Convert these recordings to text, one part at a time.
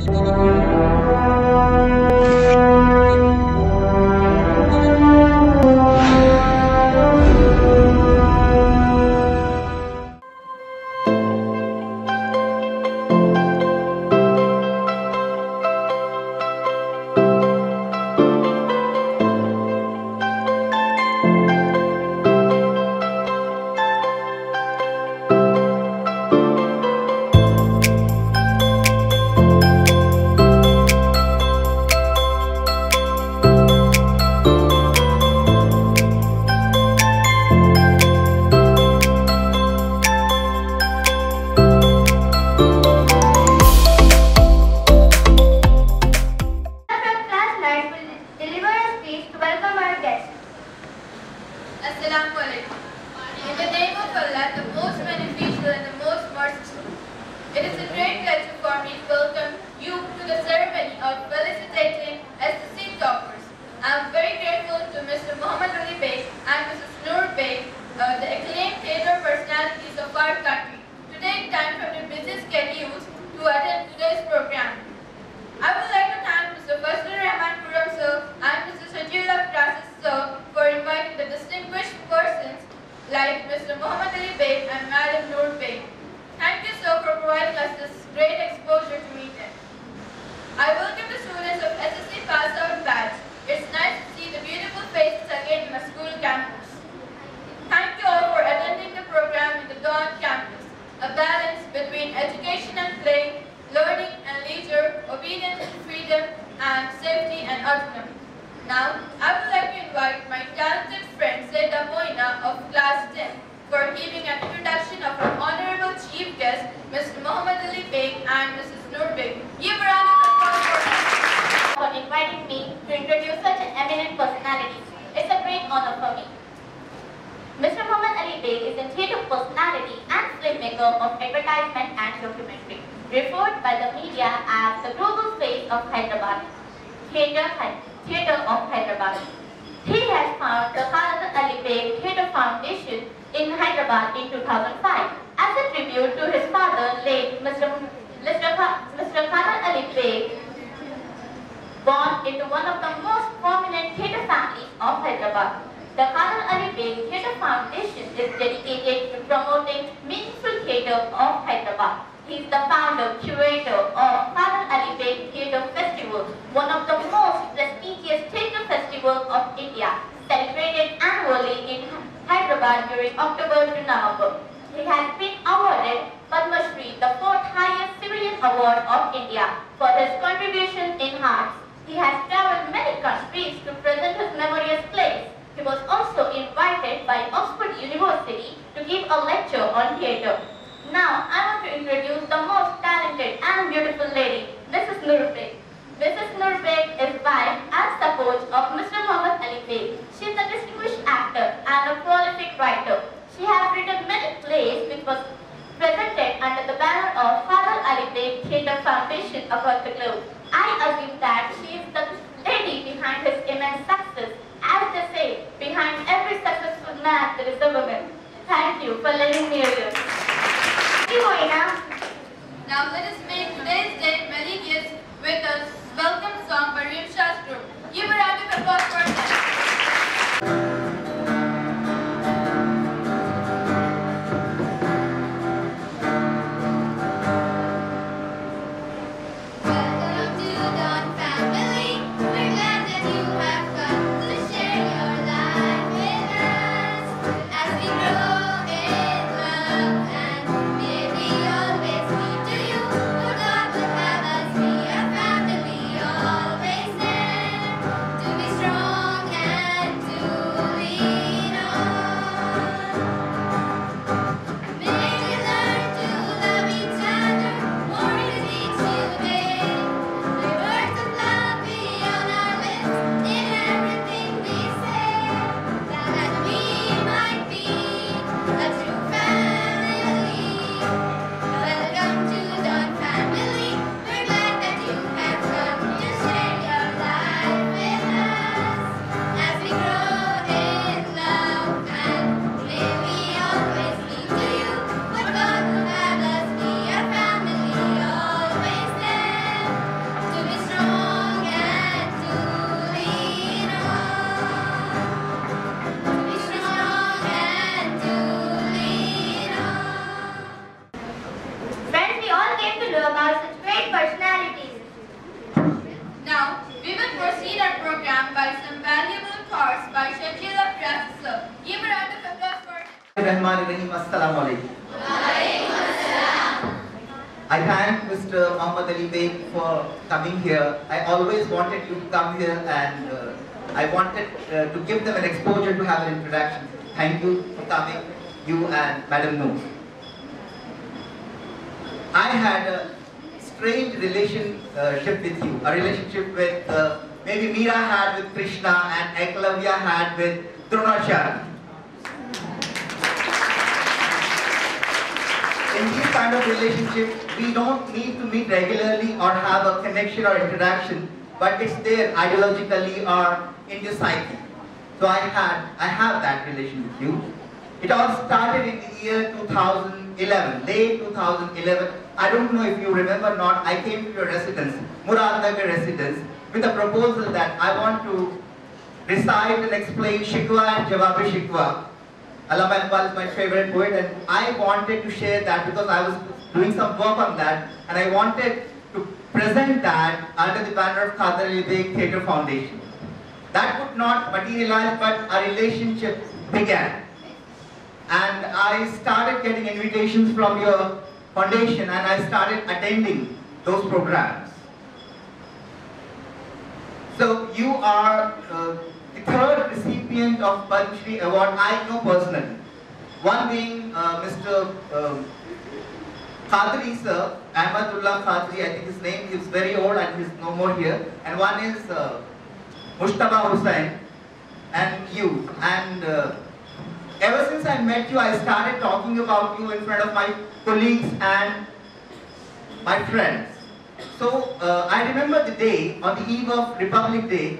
Always be to you. about such great personalities. Now, we will proceed our program by some valuable thoughts by Shakil Afraf sir. Give a round of applause for Assalamu alaikum. I thank Mr. Muhammad Ali Beg for coming here. I always wanted you to come here, and I wanted to give them an exposure to have an introduction. Thank you for coming, you and Madam Noor. I had a strange relationship with you, a relationship with maybe Meera had with Krishna and Eklavya had with Dronacharya. In these kind of relationships, we don't need to meet regularly or have a connection or interaction, but it's there ideologically or in your psyche. So I have that relation with you. It all started in the year 2011, late 2011. I don't know if you remember or not, I came to your residence, Muradnagar residence, with a proposal that I want to recite and explain Shikwa and Jawab-e-Shikwa. Allama Iqbal is my favorite poet, and I wanted to share that because I was doing some work on that, and I wanted to present that under the banner of Qadar Ali Beg Theatre Foundation. That could not materialize, but a relationship began. And I started getting invitations from your foundation, and I started attending those programs. So you are the third recipient of Padma Shri Award I know personally. One being Mr. Qadri sir, Ahmadullah Qadri, I think his name, he is very old and he is no more here. And one is Mushtaba Hussain and you. And ever since I met you, I started talking about you in front of my colleagues and my friends. So I remember the day, on the eve of Republic Day,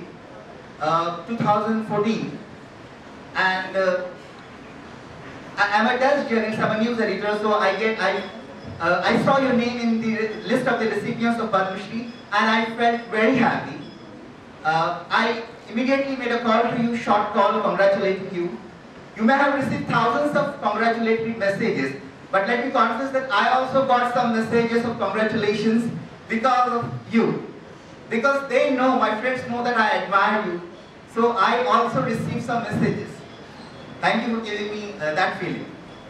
2014, and I'm a desk journalist, I'm a news editor, so I saw your name in the list of the recipients of Padma Shri, and I felt very happy. I immediately made a call to you, short call, congratulating you. You may have received thousands of congratulatory messages, but let me confess that I also got some messages of congratulations because of you. Because they know, my friends know that I admire you, so I also received some messages. Thank you for giving me that feeling.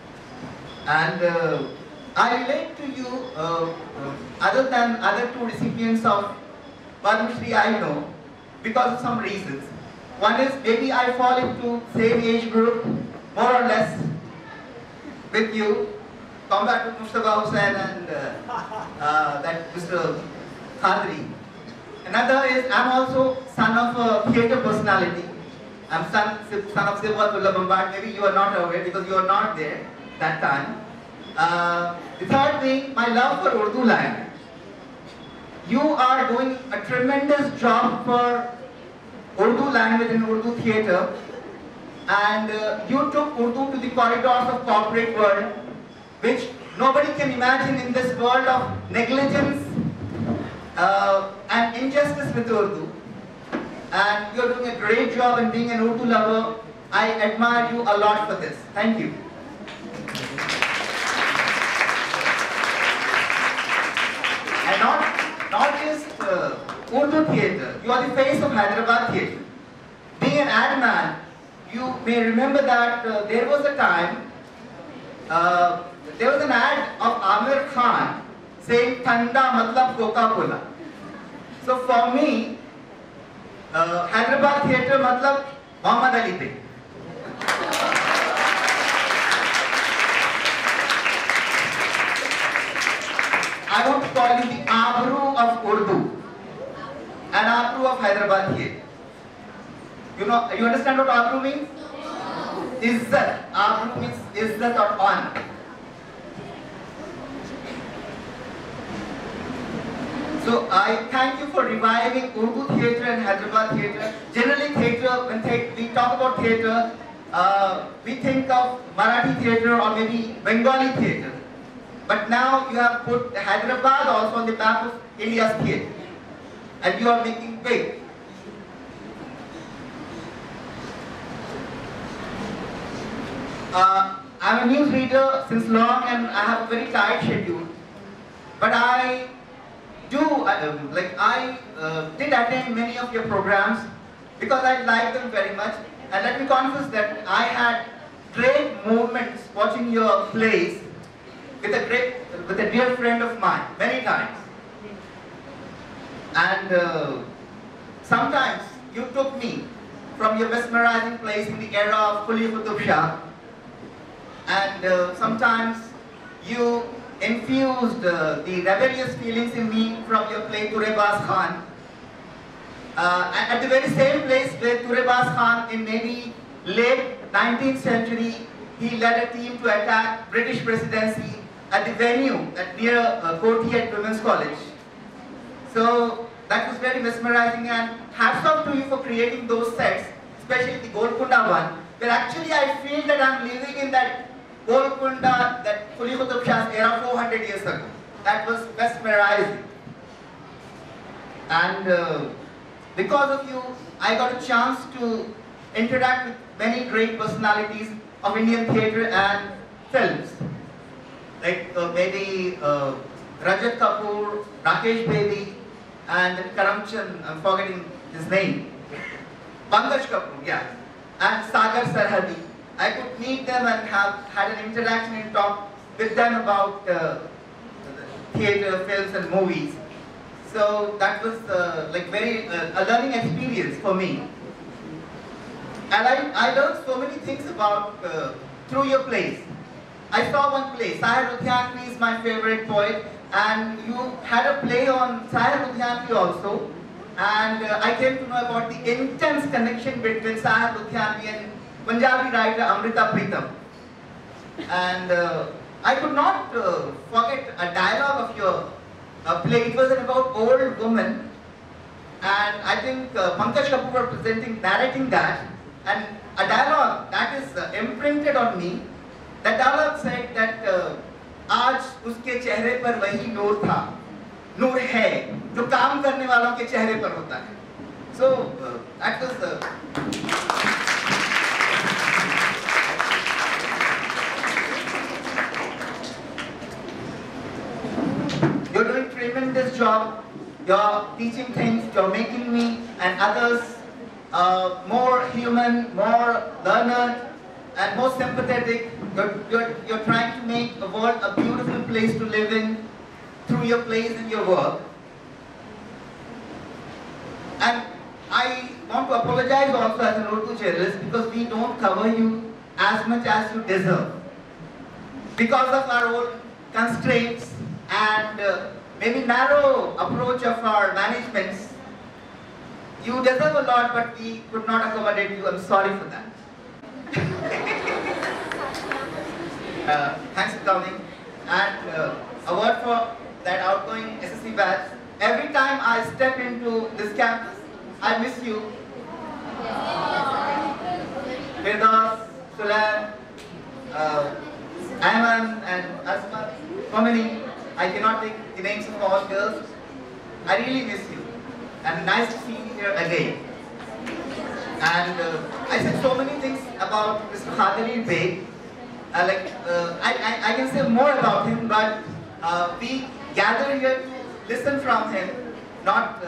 And I relate to you, other than other two recipients of Padma Shri I know, because of some reasons. One is maybe I fall into same age group, more or less, with you, compared to Mushtaba Hussain and that Mr. Qadri. Another is I'm also son of a theatre personality. I'm son of Sibghatullah Bombard. Maybe you are not aware because you are not there that time. The third thing, my love for Urdu language. You are doing a tremendous job for Urdu language and Urdu theatre, and you took Urdu to the corridors of corporate world, which nobody can imagine in this world of negligence and injustice with Urdu. And you're doing a great job in being an Urdu lover. I admire you a lot for this. Thank you. And not just Urdu theatre, you are the face of Hyderabad theatre. Being an ad man, you may remember that there was a time, there was an ad of Amir Khan saying Thanda matlab Coca-Cola. So for me, Hyderabad theatre matlab Muhammad Ali Beg. I want to call you the Abru of Urdu and Abru of Hyderabad theatre. You know, you understand what Abru means? Izzat. Abru means Izzat or honor. So I thank you for reviving Urdu theatre and Hyderabad theatre. Generally theatre, when we talk about theatre, we think of Marathi theatre or maybe Bengali theatre. But now you have put Hyderabad also on the map of India's theatre. And you are making big. I'm a news reader since long and I have a very tight schedule. but I did attend many of your programs because I liked them very much. And let me confess that I had great moments watching your plays with a dear friend of mine many times. And sometimes you took me from your mesmerizing plays in the era of Quli Qutub Shah, and sometimes you infused the rebellious feelings in me from your play Turebaz Khan. At the very same place where Turebaz Khan in maybe late 19th century, he led a team to attack British presidency at the venue at near Courtier Women's College. So that was very mesmerizing, and hats off to you for creating those sets, especially the Golconda one, where actually I feel that I'm living in that Golconda, that Quli Qutub Shah's era 400 years ago. That was mesmerizing. And because of you, I got a chance to interact with many great personalities of Indian theatre and films. Like maybe Rajat Kapoor, Rakesh Bedi, and Karamchand, I'm forgetting his name. Pankaj Kapoor, yeah. And Sagar Sarhadi. I could meet them and have had an interaction and talk with them about theatre, films and movies. So that was very a learning experience for me. And I learned so many things about through your plays. I saw one play, Sahir Ludhianvi is my favorite poet, and you had a play on Sahir Ludhianvi also. And I came to know about the intense connection between Sahir Ludhianvi and Punjabi writer Amrita Pritam. And I could not forget a dialogue of your play. It was about old woman, and I think Pankaj Kapoor was narrating that, and a dialogue that is imprinted on me. That dialogue said that आज उसके चेहरे पर वही नूर था, नूर है जो काम करने वालों के चेहरे पर होता है. So that was you're doing tremendous job. You're teaching things. You're making me and others more human, more learned, and more sympathetic. You're trying to make the world a beautiful place to live in through your plays and your work. And I want to apologize also as an Urdu journalist because we don't cover you as much as you deserve. Because of our own constraints and maybe narrow approach of our managements, you deserve a lot, but we could not accommodate you. I'm sorry for that. Thanks for coming. And a word for that outgoing SSC batch. Every time I step into this campus, I miss you. Firdaus, Sulaim, Ayman and Asma. So many. I cannot take the names of all girls. I really miss you. And nice to see you here again. And I said so many things about Mr. Khadali Bey. I can say more about him, but we gather here to listen from him, not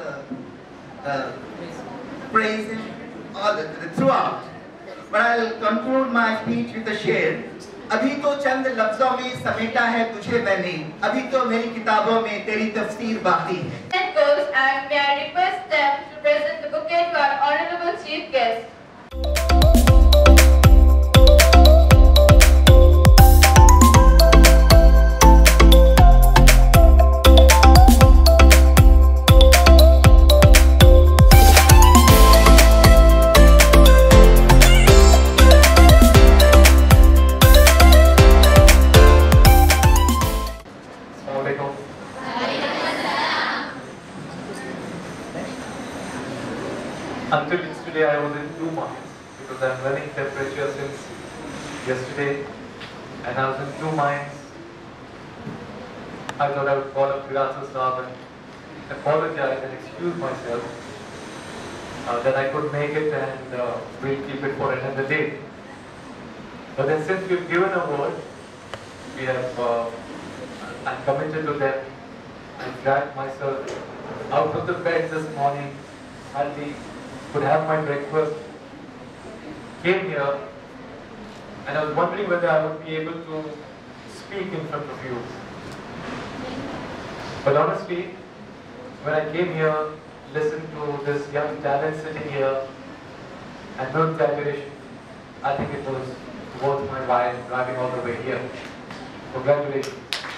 praise him all throughout. But I'll conclude my speech with a share. अभी तो चंद लफ्जों में समेटा है तुझे मैंने, अभी तो मेरी किताबों में तेरी तफसीर बाकी है. That goes, and may I request them to present the bouquet to our honorable chief guest. Until yesterday I was in 2 minds because I'm running temperature since yesterday and I was in 2 minds. I thought I would call up Firasa Saab and apologize and excuse myself that I could make it and we'll keep it for another day. But then since we've given a word, we have, I'm committed to them I dragged myself out of the bed this morning, hardly could have my breakfast, came here, and I was wondering whether I would be able to speak in front of you. But honestly, when I came here, listened to this young talent sitting here, and no exaggeration, I think it was worth my while driving all the way here. Congratulations.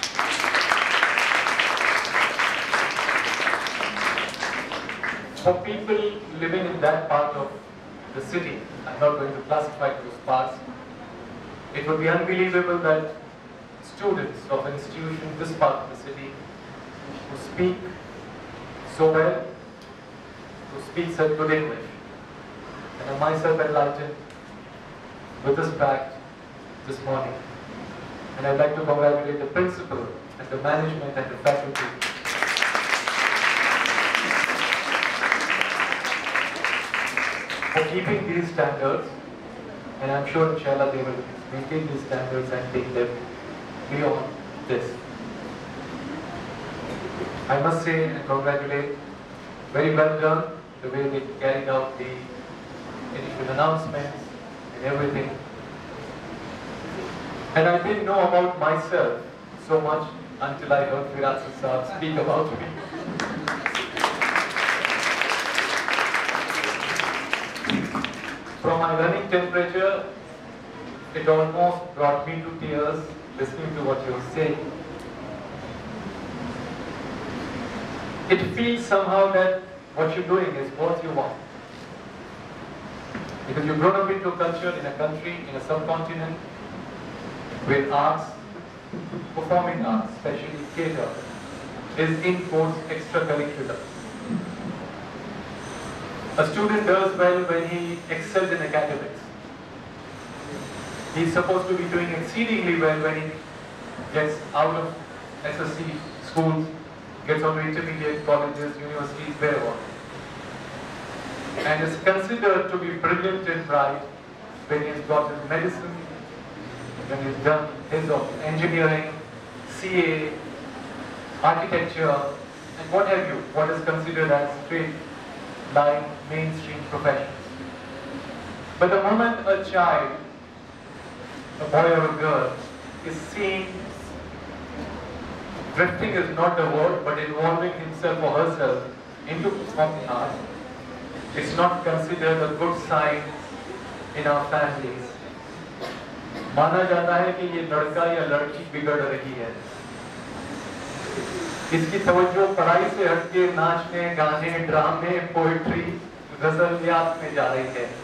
For people living in that part of the city, I'm not going to classify those parts, it would be unbelievable that students of an institution this part of the city who speak so well, who speak such good English, and I myself enlightened with this fact this morning. And I'd like to congratulate the principal and the management and the faculty for keeping these standards, and I'm sure inshallah they will maintain these standards and take them beyond this. I must say and congratulate, very well done the way they carried out the initial announcements and everything. And I didn't know about myself so much until I heard Firasat Sahab speak about me. From my running temperature, it almost brought me to tears listening to what you were saying. It feels somehow that what you're doing is what you want. Because you've grown up into a culture, in a country, in a subcontinent, where arts, performing arts, especially theatre, is in quotes extracurricular. A student does well when he excels in academics. He's supposed to be doing exceedingly well when he gets out of SSC schools, gets on to intermediate colleges, universities, wherever. And is considered to be brilliant and bright when he's got his medicine, when he's done his engineering, CA, architecture, and what have you, what is considered as straight line mainstream professions. But the moment a child, a boy or a girl, is seen, drifting is not the word, but involving himself or herself into performing arts, it's not considered a good sign in our families. माना जाता है कि ये लड़का या लड़की बिगड़ रही है, इसकी तवज्जो पढ़ाई से हटके नाचने, गाने, ड्रामे, पोएट्री, गजलियात में जा रही है.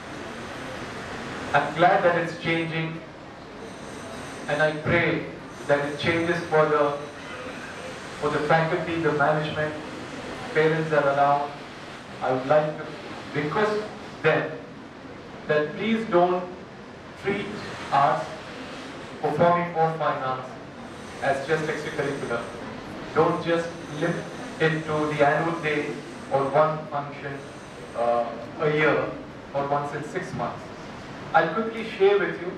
I'm glad that it's changing, and I pray that it changes for the faculty, the management, parents that are around. I would like to request them that please don't treat arts, performing or fine arts as just extracurricular. Don't just limit it to the annual day or one function a year or once in 6 months. I'll quickly share with you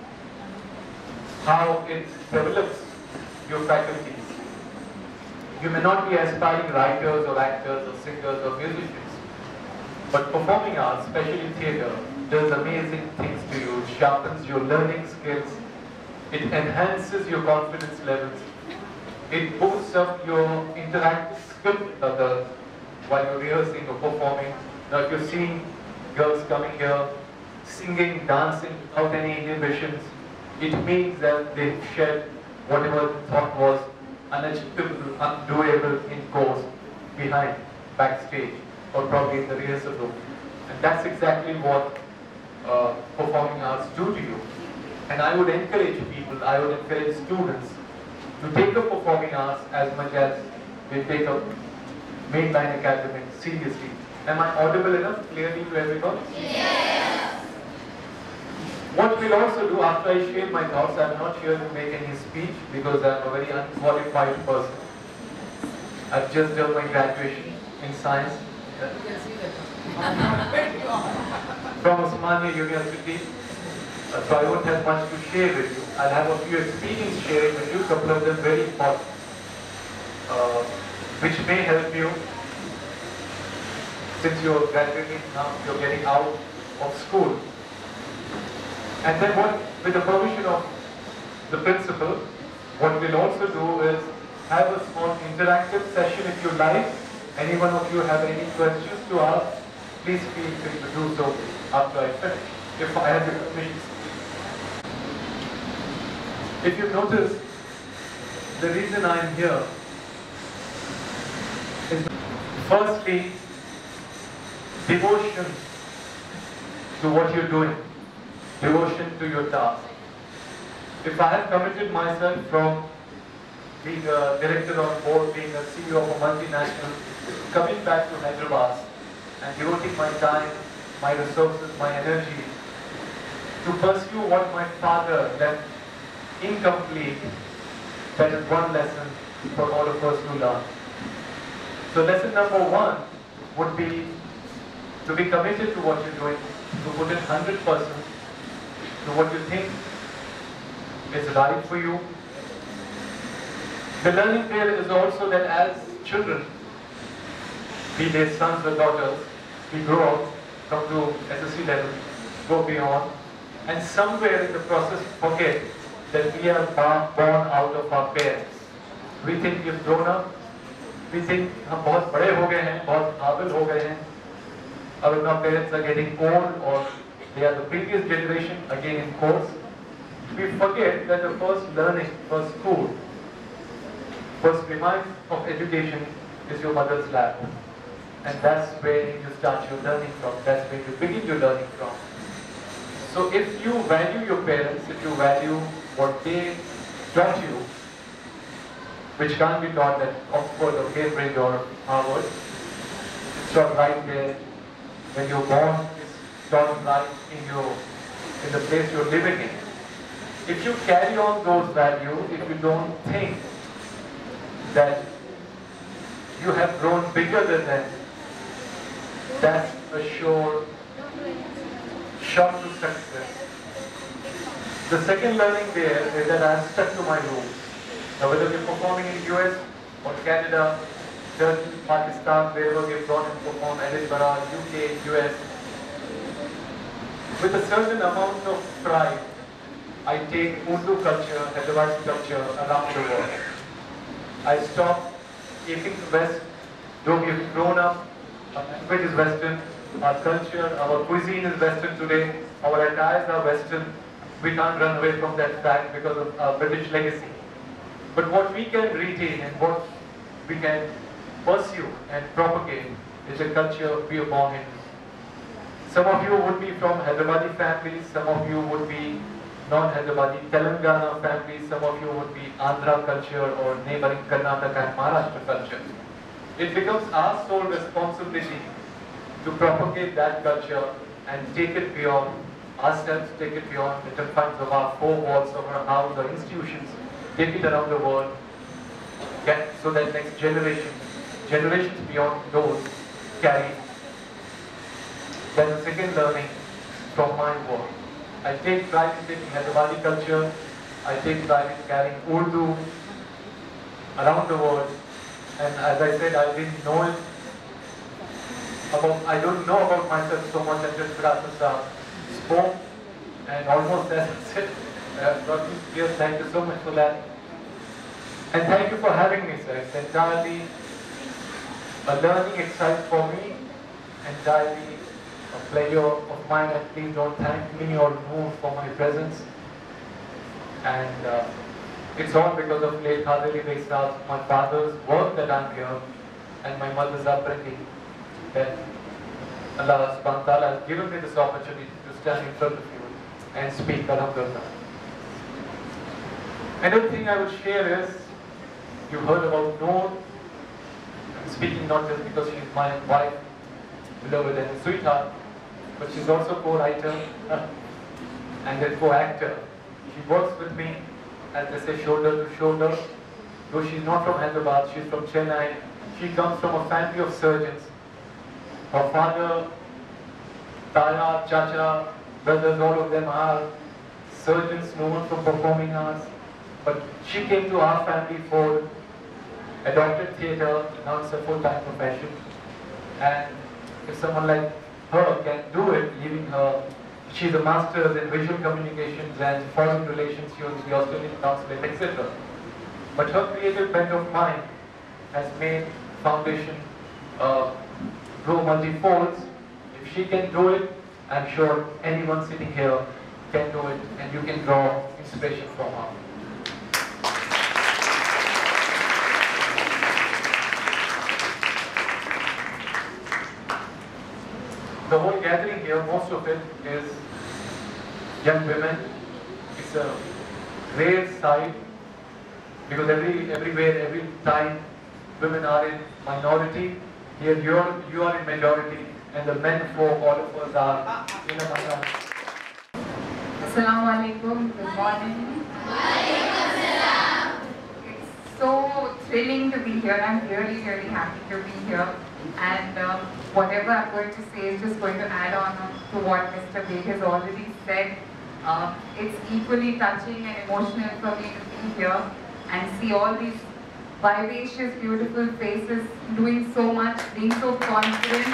how it develops your faculties. You may not be aspiring writers or actors or singers or musicians, but performing arts, especially theatre, does amazing things to you. It sharpens your learning skills, it enhances your confidence levels, it boosts up your interactive skill with others while you're rehearsing or performing. Now if you're seeing girls coming here, singing, dancing without any inhibitions, it means that they shed whatever thought was unachievable, undoable in course behind, backstage, or probably in the rehearsal room. And that's exactly what performing arts do to you. And I would encourage people, I would encourage students to take up performing arts as much as they take up mainline academics seriously. Am I audible enough clearly to everyone? Yes. What we'll also do after I share my thoughts, I'm not here to make any speech because I'm a very unqualified person. I've just done my graduation in science from Osmania University. So I won't have much to share with you. I'll have a few experiences sharing with you, a couple of them very important. which may help you since you're graduating now, you're getting out of school. And then what, with the permission of the principal, what we'll also do is have a small interactive session if you like. Any one of you have any questions to ask, please feel free to do so after I finish, if I have your permission. If you notice, the reason I'm here is firstly, devotion to what you're doing, devotion to your task. If I have committed myself from being a director on board, being a CEO of a multinational, coming back to Hyderabad and devoting my time, my resources, my energy to pursue what my father left incomplete, that is one lesson for all of us to learn. So lesson number one would be to be committed to what you're doing, to put in 100% to what you think is right for you. The learning there is also that as children, be they sons or daughters, we grow up, come to SSC level, go beyond, and somewhere in the process forget that we are born out of our parents. We think we've grown up, we think हम बहुत बड़े हो गए हैं, बहुत काबिल हो गए हैं. Our parents are getting old or they are the previous generation, again in course. We forget that the first learning, first school, first premise of education is your mother's lap. And that's where you start your learning from, that's where you begin your learning from. So if you value your parents, if you value what they taught you, which can't be taught at Oxford or Cambridge or Harvard, it's taught right there. When you're born, it's taught right in the place you're living in. If you carry on those values, if you don't think that you have grown bigger than them, that's a sure shot to success. The second learning there is that I'm stuck to my roots. Now whether we're performing in US or Canada, Turkey, Pakistan, wherever we've gone and performed, Edinburgh, UK, US, with a certain amount of pride, I take Urdu culture, Hyderabadi culture around the world. I stop keeping the West, though we've grown up, our language is Western, our culture, our cuisine is Western today, our attires are Western. We can't run away from that fact because of our British legacy. But what we can retain and what we can pursue and propagate is a culture we are born in. Some of you would be from Hyderabadi families, some of you would be non-Hyderabadi Telangana families, some of you would be Andhra culture or neighboring Karnataka and Maharashtra culture. It becomes our sole responsibility to propagate that culture and take it beyond ourselves, take it beyond the confines of our four walls of our house or institutions, take it around the world, so that next generation, generations beyond those carry. That's the second learning from my work. I take pride in taking Hyderabadi culture, I take pride in carrying Urdu around the world, and as I said, I didn't know it I don't know about myself so much until Pirata spoke, and almost as I said, thank you so much for that. And thank you for having me, sir. It's entirely a learning exercise for me, entirely a pleasure of mine, and please don't thank me or move for my presence. And it's all because of late Hadali Vaisnav, my father's work that I'm here, and my mother's upbringing, that Allah subhanahu wa ta'ala has given me this opportunity to stand in front of you and speak. Alhamdulillah. Another thing I would share is, you heard about Noor. I'm speaking not just because she's my wife, beloved and sweetheart, but she's also co-writer and a co-actor. She works with me, as they say, shoulder to shoulder. Though she's not from Hyderabad, she's from Chennai. She comes from a family of surgeons. Her father, Taya, Chacha, brothers, all of them are surgeons known for performing arts. But she came to our family fold adopted theatre, now it's a full-time profession. And if someone like her can do it, leaving her, she's a master's in visual communications and foreign relations, she was the Australian consulate, etc. But her creative bent of mind has made foundation grow multi-folds. If she can do it, I'm sure anyone sitting here can do it, and you can draw inspiration from her. The whole gathering here, most of it is young women. It's a rare sight because everywhere, every time, women are in minority. Here you are in majority, and the men folk, all of us are in a minority. Assalamu alaikum, good morning. It's so thrilling to be here. I'm really, really happy to be here. And whatever I'm going to say is just going to add on to what Mr. Beg has already said. It's equally touching and emotional for me to be here and see all these vivacious, beautiful faces doing so much, being so confident.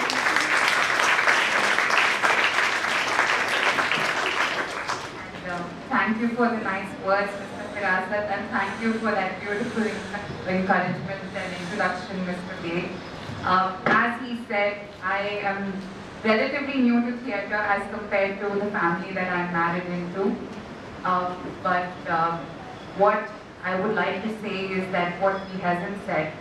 And thank you for the nice words, Mr. Firasat, and thank you for that beautiful encouragement and introduction, Mr. Beg. As he said, I am relatively new to theatre as compared to the family that I'm married into. But what I would like to say is that what he hasn't said,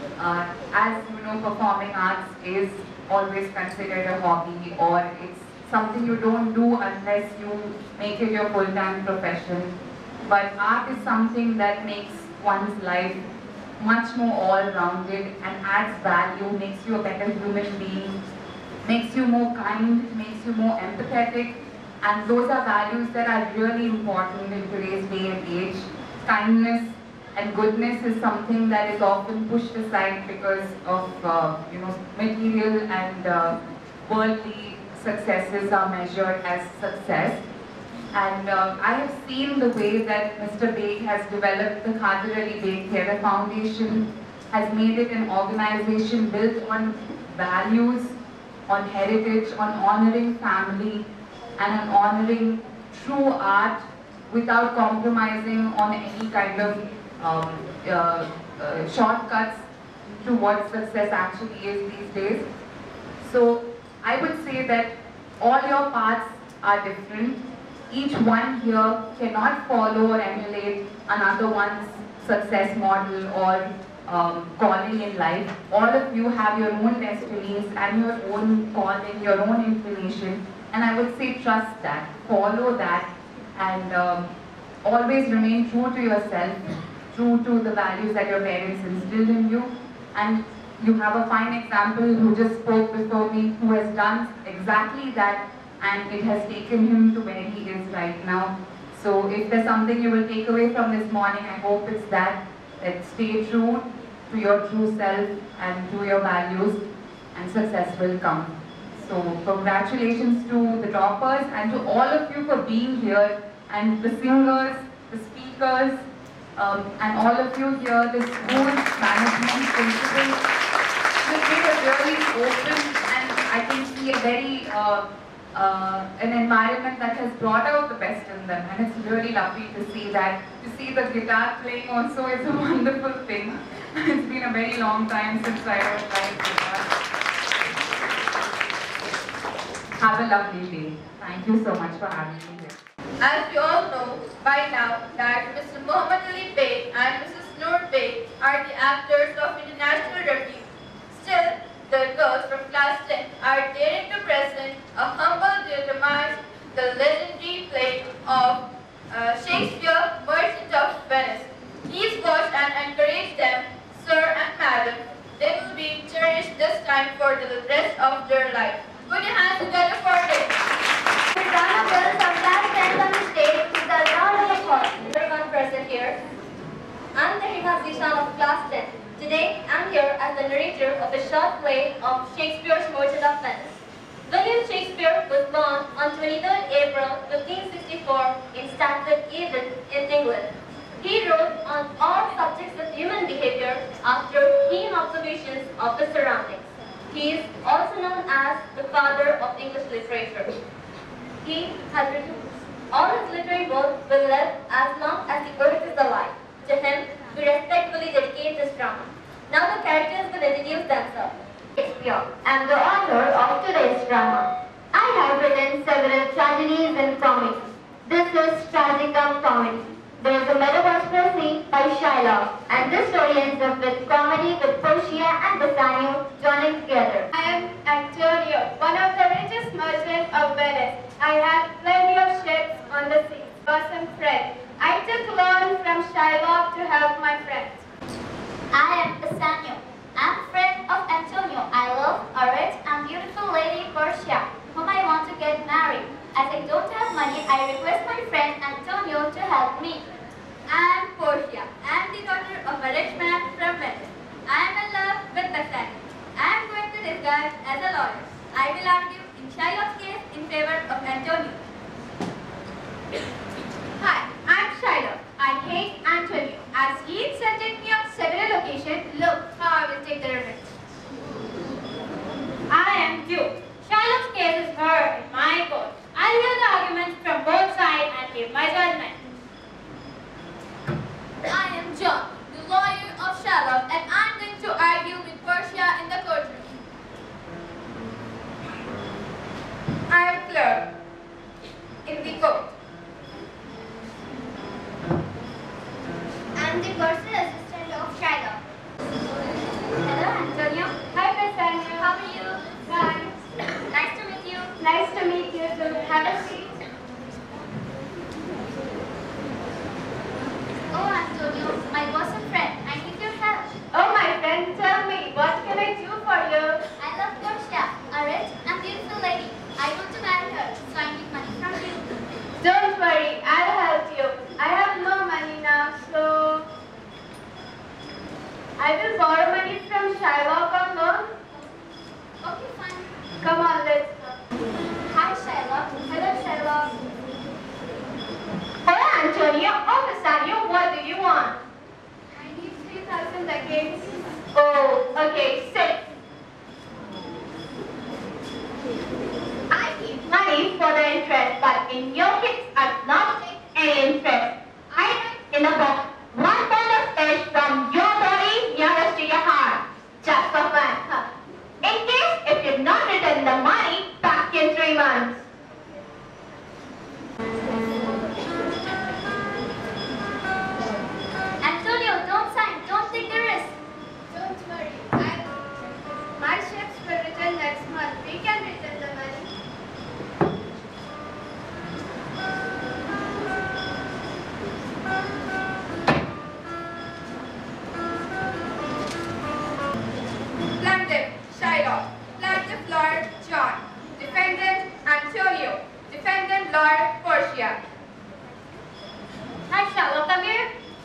as you know, performing arts is always considered a hobby, or it's something you don't do unless you make it your full-time profession. But art is something that makes one's life much more all-rounded and adds value, makes you a better human being, makes you more kind, makes you more empathetic, and those are values that are really important in today's day and age. Kindness and goodness is something that is often pushed aside because of material and worldly successes are measured as success. And I have seen the way that Mr. Beg has developed the Khader Ali Beg Theatre Foundation, has made it an organization built on values, on heritage, on honoring family, and on honoring true art without compromising on any kind of shortcuts to what success actually is these days. So I would say that all your paths are different. Each one here cannot follow or emulate another one's success model or calling in life. All of you have your own destinies and your own calling, your own inclination, and I would say trust that, follow that, and always remain true to yourself, true to the values that your parents instilled in you. And you have a fine example who just spoke before me, who has done exactly that, and it has taken him to where he is right now. So if there's something you will take away from this morning, I hope it's that stay true to your true self and to your values, and success will come. So congratulations to the toppers and to all of you for being here, and the singers, the speakers, and all of you here, the school management, principals. This day was really open, and I can see a very an environment that has brought out the best in them, and it's really lovely to see that. To see the guitar playing also is a wonderful thing. It's been a very long time since I have played guitar. Have a lovely day. Thank you so much for having me here. As we all know by now that Mr. Muhammad Ali Beg and Mrs. Noor Beg are the actors of international repute. Still, the girls from class 10 are daring to present a humble demise, the legendary play of Shakespeare, Merchant of Venice. Please watch and encourage them, sir and madam. They will be cherished this time for the rest of their life. Put your hands together for them. The drama girls of class 10 on the stage with a round of applause. Everyone present here. I'm Tehina Zishan of class 10. Today, I'm here as the narrator of a short play of Shakespeare's Merchant of Venice. William Shakespeare was born on 23rd April 1564 in Stratford-Avon in England. He wrote on all subjects of human behavior after of the surroundings. He is also known as the father of English literature. He has written all his literary works will live as long as the earth is alive. To him, we respectfully dedicate this drama. Now the characters will introduce themselves. Shakespeare. I'm the author of today's drama. I have written several tragedies and comedies. This is Tragicum Comedy. There is a Metamorphose scene by Shylock, and this story ends up with comedy with Portia and Bassanio joining together. I am Antonio, one of the richest merchants of Venice. I have plenty of ships on the sea. Awesome friend. I took loan from Shylock to help my friends. I am Bassanio. I'm a friend of Antonio. I love a rich and beautiful lady Portia, whom I want to get married. As I don't have money, I request my friend Antonio to help me. I am Portia. I am the daughter of a rich man from Venice. I am in love with Bassanio. I am going to disguise as a lawyer. I will argue in Shylock's case in favor of Antonio. Hi, I am Shylock. I hate Antonio. As he insulted me on several occasions, look how I will take the revenge. I am Duke. Shylock's case is heard in my court. I'll hear the arguments from both sides and give my judgment. I am John, the lawyer of Shylock, and I'm going to argue with Portia in the courtroom. I am clerk in the court. I'm the personal assistant of Shylock. Hello, Antonio. Hi, Bassanio. How are you? Hi. Nice to meet you. Nice to meet you too. Have a seat. Oh, Antonio, my bosom friend. I need your help. Oh, my friend, tell me, what can I do for you? I love Portia, a rich and beautiful lady. I want to marry her, so I need money from you. Don't worry, I'll help you. I have no money now, so I will borrow money from Shylock on loan. Okay, fine. Come on, let's go. Hi, Shylock. Hello, Shylock. Hello, Antonio. Oh, Bassanio, what do you want? I need 3,000 decades. Oh, okay, sit. I keep money for the interest, but in your case, I do not take any interest. I put in a box 1 pound of fish from your body nearest to your heart, just for fun. In case if you've not returned the money back in 3 months. Antonio, don't sign. Don't take the risk. Don't worry, my ships will return next month. We can return the money. Plaintiff, Shylock. Plaintiff, lawyer, John. Defendant, Antonio. Defendant, lawyer, Portia. Hi, Shylock. Come here.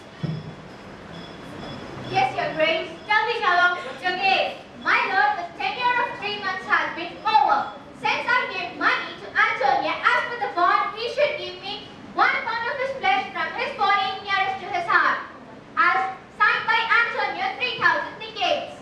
Yes, Your Grace. Tell me, Shylock, what's your case? My lord, the tenure of 3 months has been over. Since I gave money to Antonio, as per the bond, he should give me 1 pound of his flesh from his body nearest to his heart. As signed by Antonio, 3,000 decades.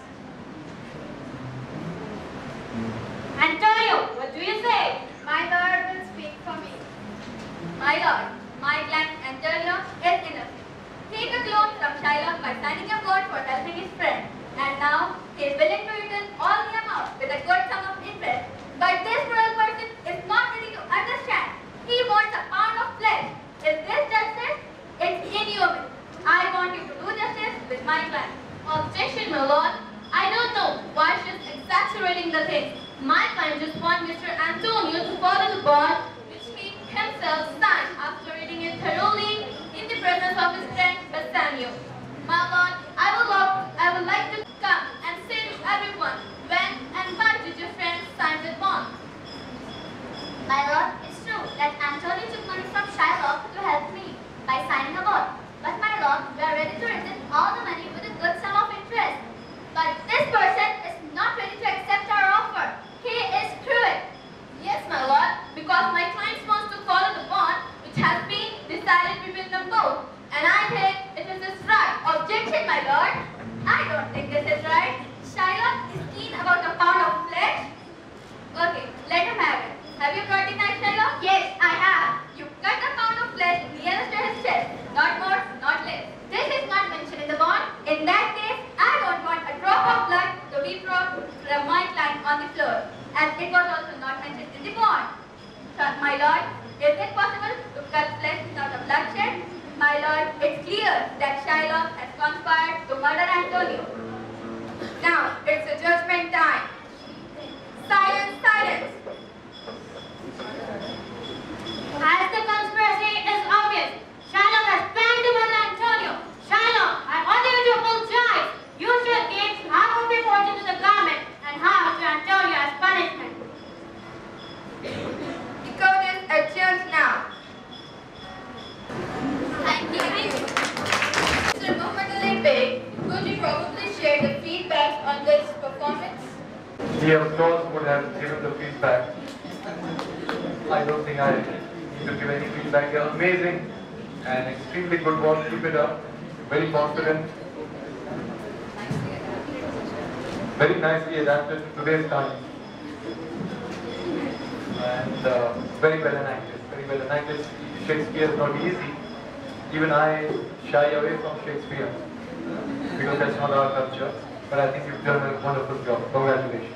Antonio, what do you say? My lord will speak for me. My lord, my client Antonio is innocent. He took loan from Shylock by signing a bond for helping his friend, and now he is willing to return all the amount with a good sum of interest. But this cruel person is not ready to understand. He wants a pound of flesh. Is this justice? It's inhuman. I want you to do justice with my client. Objection, my lord. I don't know why she's exaggerating the thing. My client just wants Mr. Antonio to follow the bond which he himself signed after reading it thoroughly in the presence of his friend Bassanio. My lord, I would like to come and say to everyone when and why did your friend sign the bond? My lord, it's true that Antonio took money from Shylock to help me by signing a bond. But my lord, we are ready to return all the money with a good sum of interest. But this person is not ready to accept our offer. He is cruel. Yes, my lord, because my client wants to follow the bond which has been decided between them both. And I think it is his right. Objection, my as it was also not mentioned in the bond. My lord, is it possible to cut flesh without a bloodshed? My lord, it's clear that Shylock has conspired to murder Antonio. Now, it's a judgment time. Silence, silence. As the conspiracy is obvious, Shylock has planned to murder Antonio. Shylock, I order you to apologize. You should give half of your fortune to the government and half to Antonio as punishment. The court is adjourned now. Thank you. Mr. Muhammad Ali Beg, could you probably share the feedback on this performance? He of course would have given the feedback. I don't think I need to give any feedback. You're amazing and extremely good work. Keep it up. Very confident. Very nicely adapted to today's time. And very well enacted. Very well enacted. Shakespeare is not easy. Even I shy away from Shakespeare because that's not our culture. But I think you've done a wonderful job. Congratulations.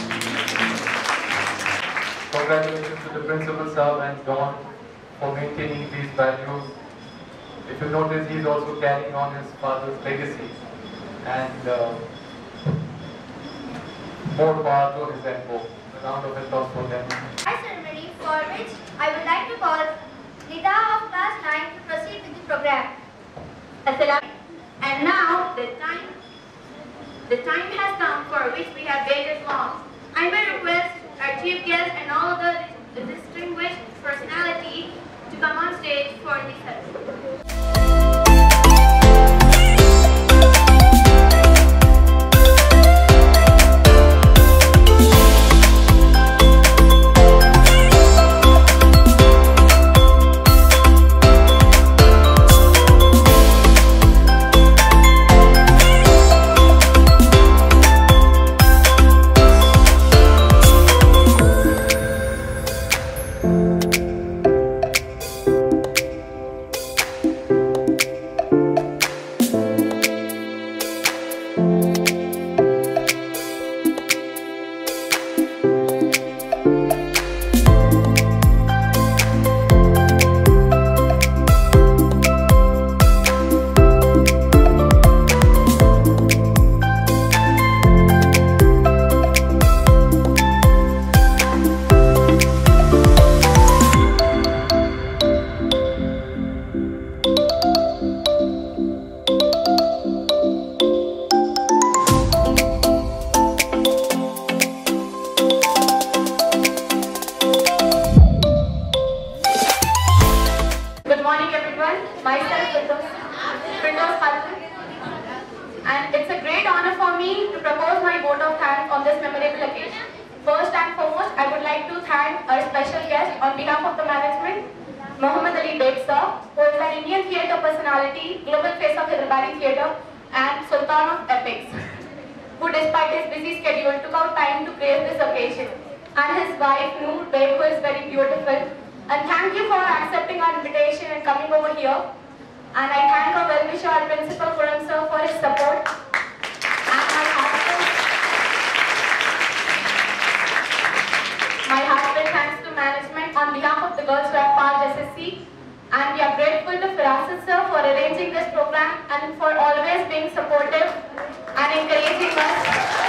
Congratulations to the principal sir and Don for maintaining these values. If you notice, he's also carrying on his father's legacy. And more power to his elbow. A round of applause for them. Ceremony for which I would like to call Nida of class 9 to proceed with the program. And now the time has come for which we have waited long. I may request our chief guest and all the distinguished personality to come on stage for the ceremony. And it's a great honor for me to propose my vote of thanks on this memorable occasion. First and foremost, I would like to thank our special guest on behalf of the management, Muhammad Ali Beg sir, who is an Indian theatre personality, global face of Hyderabadi theatre, and Sultan of Epics, who despite his busy schedule took out time to grace this occasion, and his wife Noor Beg, who is very beautiful. And thank you for accepting our invitation and coming over here. And I thank our well-wisher, our principal Khurram sir, for his support. And my heartfelt thanks to management on behalf of the girls who have passed SSC. And we are grateful to Firasat sir for arranging this program and for always being supportive and encouraging us.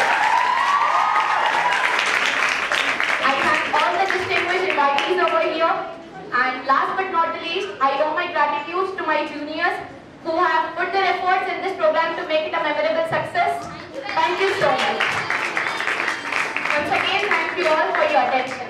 I thank all the distinguished invitees over here. And last but not the least, I owe my gratitude to my juniors who have put their efforts in this program to make it a memorable success. Thank you so much. Once again, thank you all for your attention.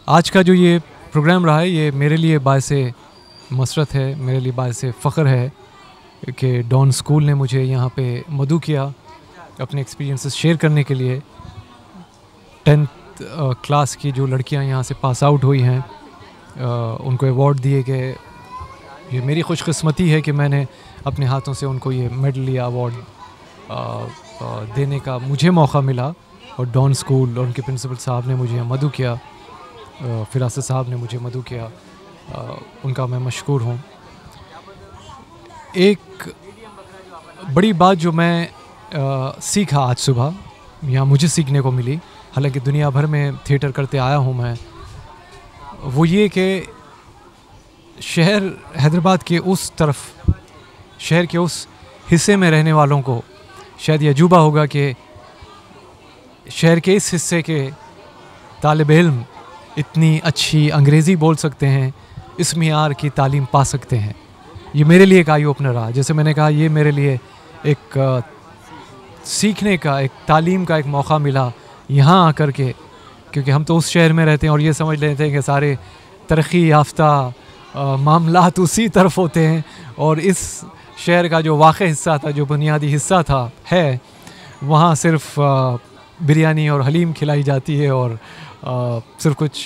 आज का जो ये programme रहा है ये मेरे लिए बायस मसरत है, मेरे लिए बायस फ़ख्र है कि डॉन स्कूल ने मुझे यहाँ पे मदऊ किया अपने एक्सपीरियंसेस शेयर करने के लिए। 10th क्लास की जो लड़कियाँ यहाँ से पास आउट हुई हैं उनको अवार्ड दिए गए। ये मेरी खुशकिस्मती है कि मैंने अपने हाथों से उनको ये मेडल या अवार्ड देने का मुझे मौका मिला, और डॉन स्कूल और उनके प्रिंसिपल साहब ने मुझे मदऊ किया, फिरासत साहब ने मुझे मदऊ किया, उनका मैं मशकूर हूँ। एक बड़ी बात जो मैं सीखा आज सुबह, यहाँ मुझे सीखने को मिली, हालांकि दुनिया भर में थिएटर करते आया हूँ मैं, वो ये कि शहर हैदराबाद के उस तरफ, शहर के उस हिस्से में रहने वालों को शायद यह अजूबा होगा कि शहर के इस हिस्से के तालिब इल्म इतनी अच्छी अंग्रेज़ी बोल सकते हैं, इस मियार की तालीम पा सकते हैं। ये मेरे लिए एक आई ओपनर रहा। जैसे मैंने कहा, ये मेरे लिए एक सीखने का, एक तालीम का एक मौका मिला यहाँ आकर के, क्योंकि हम तो उस शहर में रहते हैं और ये समझ लेते हैं कि सारे तरक्की याफ्ता मामलात उसी तरफ होते हैं, और इस शहर का जो वाक़ई हिस्सा था, जो बुनियादी हिस्सा था है, वहाँ सिर्फ बिरयानी और हलीम खिलाई जाती है और सिर्फ कुछ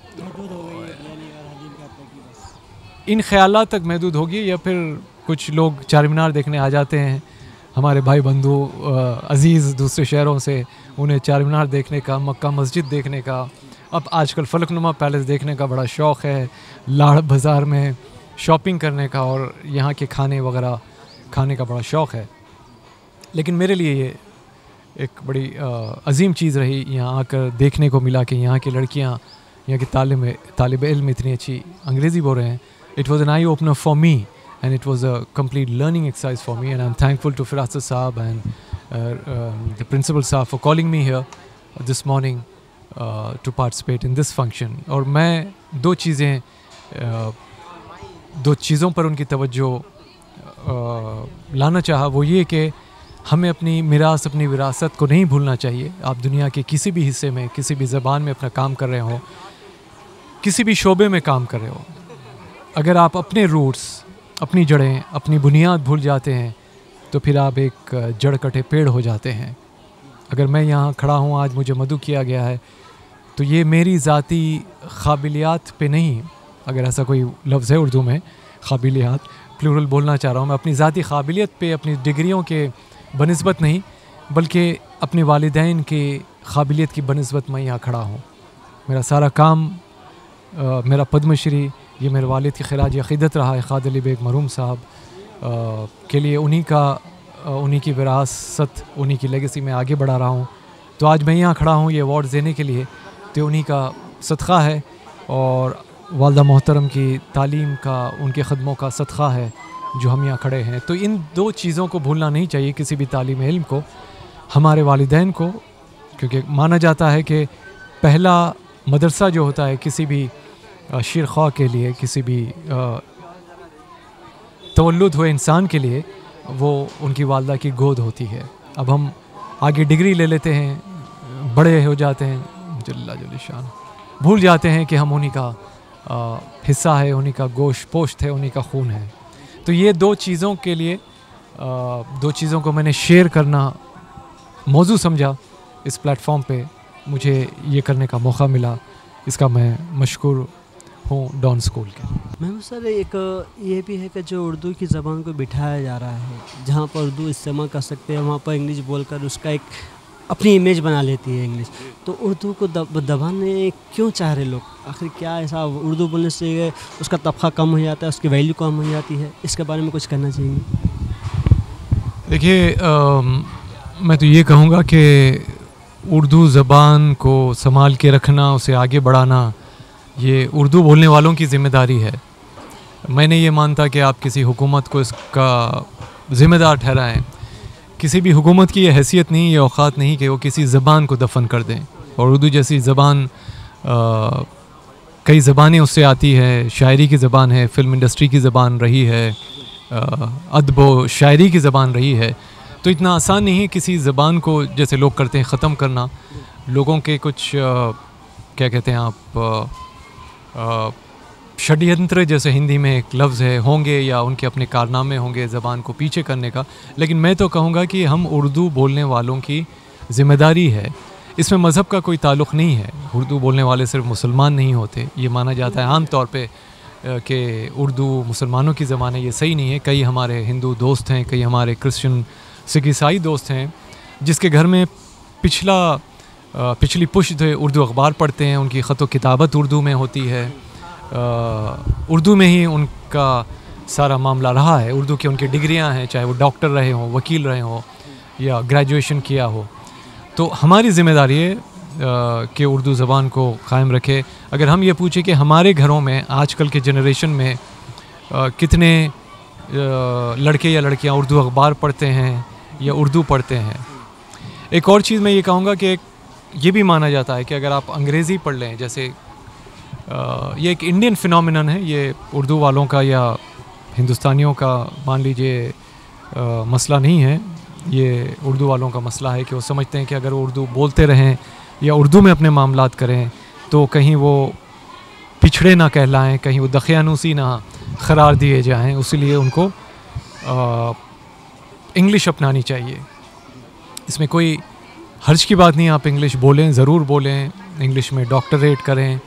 इन ख़यालात तक महदूद होगी, या फिर कुछ लोग चार मीनार देखने आ जाते हैं, हमारे भाई बंधु अज़ीज़ दूसरे शहरों से, उन्हें चार मीनार देखने का, मक्का मस्जिद देखने का, अब आजकल फलकनुमा पैलेस देखने का बड़ा शौक़ है, लाड़ बाज़ार में शॉपिंग करने का और यहाँ के खाने वगैरह खाने का बड़ा शौक़ है। लेकिन मेरे लिए ये एक बड़ी अजीम चीज़ रही, यहाँ आकर देखने को मिला कि यहाँ की लड़कियाँ, यहाँ के तालिब इल्म इतनी अच्छी अंग्रेज़ी बोल रहे हैं। It was an eye opener for me, and it was a complete learning exercise for me, and I'm thankful to Firasat Saab and the principal Saab for calling me here this morning to participate in this function. और मैं दो चीज़ों पर उनकी तवज्जो लाना चाहा, वो ये कि हमें अपनी मिरास, अपनी विरासत को नहीं भूलना चाहिए। आप दुनिया के किसी भी हिस्से में, किसी भी ज़बान में अपना काम कर रहे हो, किसी भी शोबे में काम कर रहे हो, अगर आप अपने रूट्स, अपनी जड़ें, अपनी बुनियाद भूल जाते हैं तो फिर आप एक जड़ कटे पेड़ हो जाते हैं। अगर मैं यहाँ खड़ा हूँ, आज मुझे मदऊ किया गया है, तो ये मेरी ज़ाती काबिलियत पे नहीं, अगर ऐसा कोई लफ्ज़ है उर्दू में, काबिलियत प्लूरल बोलना चाह रहा हूँ मैं, अपनी ज़ाती काबिलियत पे, अपनी डिग्रियों के बनिस्बत नहीं, बल्कि अपने वालिदैन के काबिलियत की बनिस्बत मैं यहाँ खड़ा हूँ। मेरा सारा काम, मेरा पद्मश्री, ये मेरे वालिद की खिराज अक़ीदत रहा है, ख़ाद अली बेग मरहूम साहब के लिए, उन्हीं की विरासत, उन्हीं की लेगेसी में आगे बढ़ा रहा हूँ। तो आज मैं यहाँ खड़ा हूँ ये अवार्ड देने के लिए, तो उन्हीं का सदक़ा है और वालदा मोहतरम की तालीम का, उनके ख़दमों का सदक़ा है जो हम यहाँ खड़े हैं। तो इन दो चीज़ों को भूलना नहीं चाहिए किसी भी तालीम इल्म को, हमारे वालिदैन को, क्योंकि माना जाता है कि पहला मदरसा जो होता है किसी भी शिरख़्वा के लिए, किसी भी तवल्लुद हुए इंसान के लिए, वो उनकी वालदा की गोद होती है। अब हम आगे डिग्री ले लेते हैं, बड़े हो जाते हैं, जल्ला जलिशान, भूल जाते हैं कि हम उन्हीं का हिस्सा है, उन्हीं का गोश्त पोश्त है, उन्हीं का खून है। तो ये दो चीज़ों के लिए, दो चीज़ों को मैंने शेयर करना मौजू समझा, इस प्लेटफॉर्म पे मुझे ये करने का मौका मिला, इसका मैं मशकूर हूँ डॉन स्कूल के। मैम सर, एक ये भी है कि जो उर्दू की ज़बान को बिठाया जा रहा है, जहाँ पर उर्दू इस्तेमाल कर सकते हैं, वहाँ पर इंग्लिश बोलकर उसका एक अपनी इमेज बना लेती है इंग्लिश। तो उर्दू को दबाने क्यों चाह रहे लोग? आखिर क्या ऐसा उर्दू बोलने से उसका तबका कम हो जाता है, उसकी वैल्यू कम हो जाती है? इसके बारे में कुछ करना चाहिए। देखिए, मैं तो ये कहूँगा कि उर्दू ज़बान को संभाल के रखना, उसे आगे बढ़ाना, ये उर्दू बोलने वालों की ज़िम्मेदारी है। मैं नहीं ये मानता कि आप किसी हुकूमत को इसका ज़िम्मेदार ठहराएं। किसी भी हुकूमत की ये हैसियत नहीं, ये औकात नहीं कि वो किसी ज़बान को दफन कर दें। और उर्दू जैसी ज़बान, कई ज़बानें उससे आती है, शायरी की ज़बान है, फ़िल्म इंडस्ट्री की ज़बान रही है, अदब व शायरी की ज़बान रही है। तो इतना आसान नहीं है किसी ज़बान को, जैसे लोग करते हैं, ख़त्म करना। लोगों के कुछ क्या कहते हैं आप, षड्यंत्र जैसे हिंदी में एक लफ्ज़ है होंगे या उनके अपने कारनामे होंगे ज़बान को पीछे करने का, लेकिन मैं तो कहूँगा कि हम उर्दू बोलने वालों की ज़िम्मेदारी है। इसमें मज़हब का कोई ताल्लुक़ नहीं है। उर्दू बोलने वाले सिर्फ मुसलमान नहीं होते, ये माना जाता है आम तौर पे कि उर्दू मुसलमानों की ज़बान है। ये सही नहीं है। कई हमारे हिंदू दोस्त हैं, कई हमारे क्रिश्चियन सिख ईसाई दोस्त हैं जिसके घर में पिछली पुश्त उर्दू अखबार पढ़ते हैं, उनकी ख़त व किताबत उर्दू में होती है, उर्दू में ही उनका सारा मामला रहा है, उर्दू की उनकी डिग्रियां हैं, चाहे वो डॉक्टर रहे हों, वकील रहे हों या ग्रेजुएशन किया हो। तो हमारी ज़िम्मेदारी है कि उर्दू ज़बान को क़ायम रखे। अगर हम ये पूछें कि हमारे घरों में आजकल के जनरेशन में कितने लड़के या लड़कियां उर्दू अखबार पढ़ते हैं या उर्दू पढ़ते हैं। एक और चीज़ मैं ये कहूँगा कि ये भी माना जाता है कि अगर आप अंग्रेज़ी पढ़ लें, जैसे ये एक इंडियन फिनोमिनन है, ये उर्दू वालों का या हिंदुस्तानियों का मान लीजिए मसला नहीं है, ये उर्दू वालों का मसला है कि वो समझते हैं कि अगर वो उर्दू बोलते रहें या उर्दू में अपने मामलात करें तो कहीं वो पिछड़े ना कहलाएं, कहीं वो दखियानूसी ना क़रार दिए जाएं, इसीलिए उनको इंग्लिश अपनानी चाहिए। इसमें कोई हर्ज की बात नहीं, आप इंग्लिश बोलें, ज़रूर बोलें, इंग्लिश में डॉक्टरेट करें।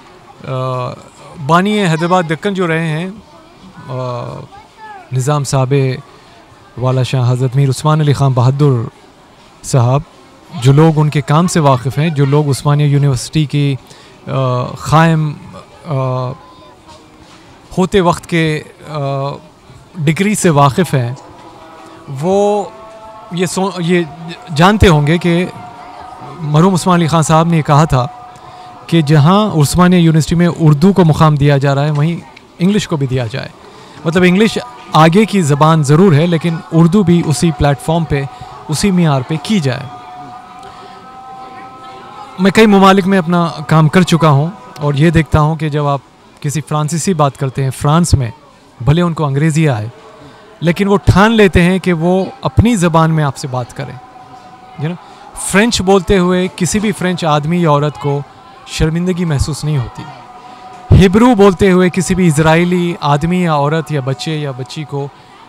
बानी हैदराबाद दक्कन जो रहे हैं निज़ाम साहब वाला शाह हज़रत मीर उस्मान अली ख़ान बहादुर साहब, जो लोग उनके काम से वाकिफ़ हैं, जो लोग उस्मानिया यूनिवर्सिटी की क़ायम होते वक्त के डिग्री से वाकिफ़ हैं, वो ये जानते होंगे कि मरहूम उस्मान अली ख़ान साहब ने कहा था कि जहाँ उस्मानिया यूनिवर्सिटी में उर्दू को मुक़ाम दिया जा रहा है वहीं इंग्लिश को भी दिया जाए। मतलब इंग्लिश आगे की ज़बान ज़रूर है, लेकिन उर्दू भी उसी प्लेटफॉर्म पे, उसी मियार पे की जाए। मैं कई ममालिक में अपना काम कर चुका हूँ और ये देखता हूँ कि जब आप किसी फ्रांसीसी बात करते हैं फ्रांस में, भले उनको अंग्रेज़ी आए, लेकिन वो ठान लेते हैं कि वो अपनी ज़बान में आपसे बात करें। यू नो, फ़्रेंच बोलते हुए किसी भी फ़्रेंच आदमी या औरत को शर्मिंदगी महसूस नहीं होती। हिब्रू बोलते हुए किसी भी इज़राइली आदमी या औरत या बच्चे या बच्ची को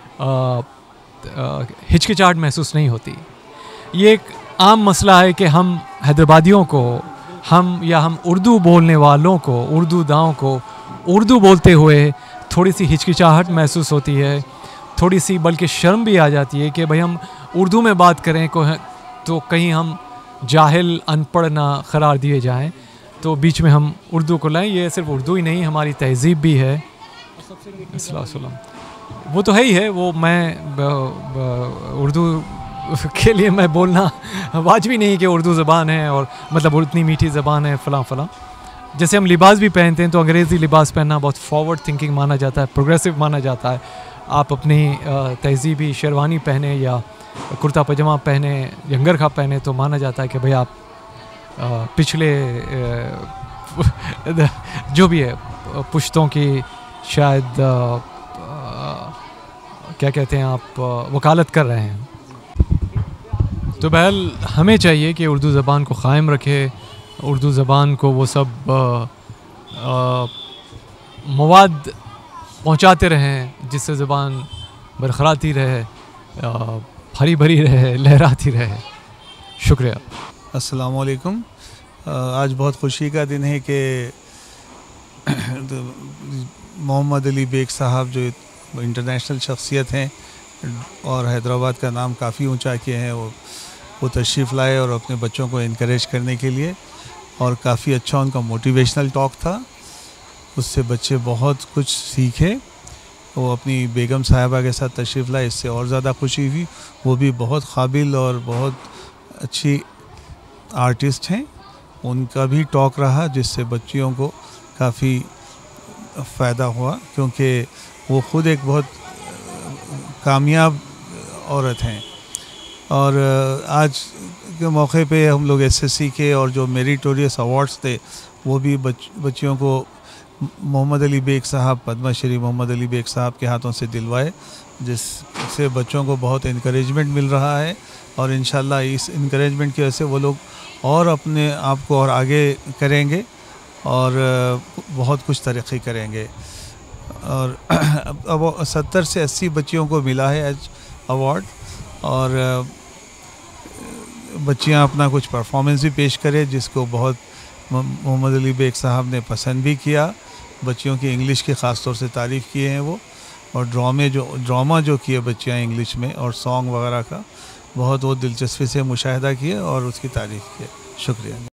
हिचकिचाहट महसूस नहीं होती। ये एक आम मसला है कि हम हैदराबादियों को, हम उर्दू बोलने वालों को, उर्दू दाओं को उर्दू बोलते हुए थोड़ी सी हिचकिचाहट महसूस होती है, थोड़ी सी बल्कि शर्म भी आ जाती है कि भाई हम उर्दू में बात करें तो कहीं हम जाहिल अनपढ़ ना क़रार दिए जाएं, तो बीच में हम उर्दू को लाएं। ये सिर्फ उर्दू ही नहीं, हमारी तहज़ीब भी है। वो तो है ही है, वो मैं उर्दू के लिए मैं बोलना वाजिब नहीं कि उर्दू ज़बान है और मतलब इतनी मीठी ज़बान है फ़लाँ फ़लाँ। जैसे हम लिबास भी पहनते हैं तो अंग्रेज़ी लिबास पहनना बहुत फॉरवर्ड थिंकिंग माना जाता है, प्रोग्रेसिव माना जाता है। आप अपनी तहज़ीबी शेरवानी पहने या कुर्ता पजामा पहने, यंगरखा पहने तो माना जाता है कि भाई आप पिछले जो भी है पुश्तों की शायद क्या कहते हैं आप वकालत कर रहे हैं। तो बहरहाल हमें चाहिए कि उर्दू ज़बान को क़ायम रखे, उर्दू ज़बान को वो सब मवाद पहुँचाते रहें जिससे ज़बान बरकराती रहे, हरी भरी रहे, लहराती रहे। शुक्रिया। अस्सलाम वालेकुम। आज बहुत खुशी का दिन है कि मोहम्मद अली बेग साहब जो इंटरनेशनल शख्सियत हैं और हैदराबाद का नाम काफ़ी ऊंचा किए हैं, वो तशरीफ़ लाए और अपने बच्चों को इनकरेज करने के लिए, और काफ़ी अच्छा उनका मोटिवेशनल टॉक था, उससे बच्चे बहुत कुछ सीखे। वो अपनी बेगम साहिबा के साथ तशरीफ़ लाए, इससे और ज़्यादा खुशी हुई। वो भी बहुत काबिल और बहुत अच्छी आर्टिस्ट हैं, उनका भी टॉक रहा जिससे बच्चियों को काफ़ी फ़ायदा हुआ, क्योंकि वो ख़ुद एक बहुत कामयाब औरत हैं। और आज के मौके पे हम लोग एसएससी के और जो मेरिटोरियस अवार्ड्स थे वो भी बच्चियों को मोहम्मद अली बेग साहब, पद्मश्री मोहम्मद अली बेग साहब के हाथों से दिलवाए, जिससे बच्चों को बहुत इनकरेजमेंट मिल रहा है। और इंशाल्लाह इस इनकरेजमेंट की वजह से वो लोग और अपने आप को और आगे करेंगे और बहुत कुछ तरक्की करेंगे। और अब 70 से 80 बच्चियों को मिला है आज अवार्ड, और बच्चियां अपना कुछ परफॉर्मेंस भी पेश करें जिसको बहुत मोहम्मद अली बेग साहब ने पसंद भी किया। बच्चियों की इंग्लिश की ख़ास तौर से तारीफ़ किए हैं वो, और ड्रामा जो किए बच्चियां इंग्लिश में और सॉन्ग वगैरह का बहुत वो दिलचस्पी से मुशाहिदा किए और उसकी तारीफ़ किए। शुक्रिया।